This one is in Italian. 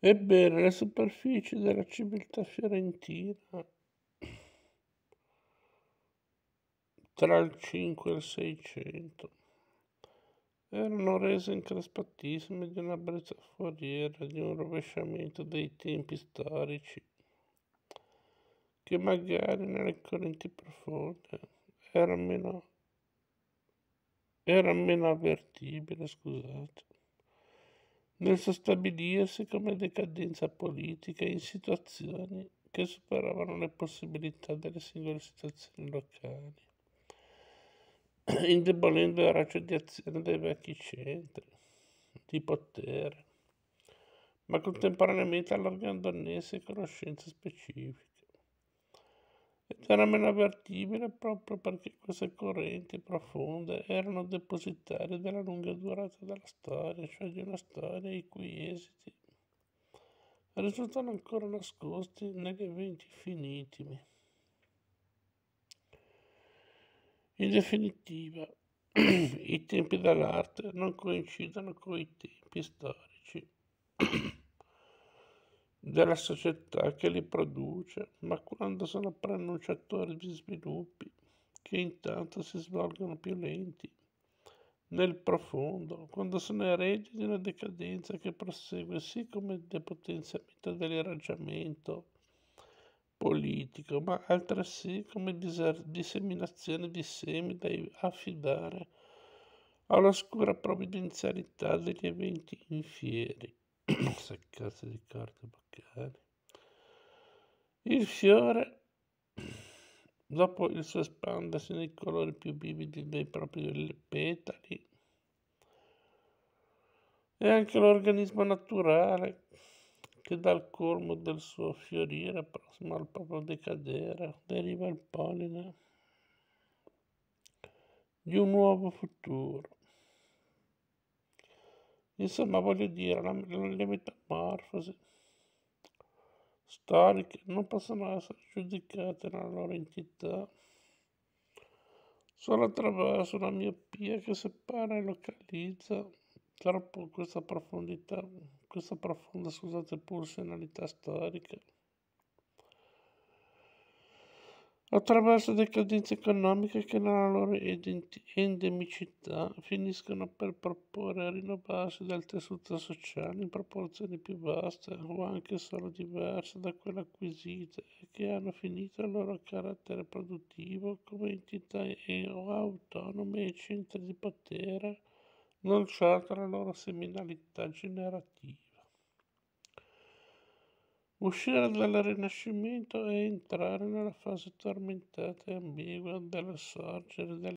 Ebbene, le superfici della civiltà fiorentina tra il 5 e il 600 erano rese increspatissime di una brezza foriera, di un rovesciamento dei tempi storici, che magari nelle correnti profonde era meno avvertibile, scusate, nel suo stabilirsi come decadenza politica in situazioni che superavano le possibilità delle singole situazioni locali, indebolendo il raggio di azione dei vecchi centri di potere, ma contemporaneamente allargando annessi e conoscenze specifiche. Ed era meno avvertibile proprio perché queste correnti profonde erano depositarie della lunga durata della storia, cioè di una storia i cui esiti risultano ancora nascosti negli eventi finitimi. In definitiva, i tempi dell'arte non coincidono con i tempi storici della società che li produce, ma quando sono preannunciatori di sviluppi che intanto si svolgono più lenti nel profondo, quando sono eredi di una decadenza che prosegue sì come depotenziamento dell'irraggiamento politico, ma altresì come disseminazione di semi da affidare all'oscura provvidenzialità degli eventi infieri. Queste cazzo di carte bancali. Il fiore, dopo il suo espandersi nei colori più vividi dei propri petali, è anche l'organismo naturale che dal colmo del suo fiorire, prossimo al proprio decadere, deriva il polline di un nuovo futuro. Insomma, voglio dire, le metamorfosi storiche non possono essere giudicate nella loro entità solo attraverso una miopia che separa e localizza troppo questa profonda, scusate, pulsionalità storica. Attraverso decadenze economiche che nella loro endemicità finiscono per proporre rinnovarsi del tessuto sociale in proporzioni più vaste o anche solo diverse da quelle acquisite e che hanno finito il loro carattere produttivo come entità o autonome e centri di potere, non certo la loro seminalità generativa. Uscire dal Rinascimento è entrare nella fase tormentata e ambigua del sorgere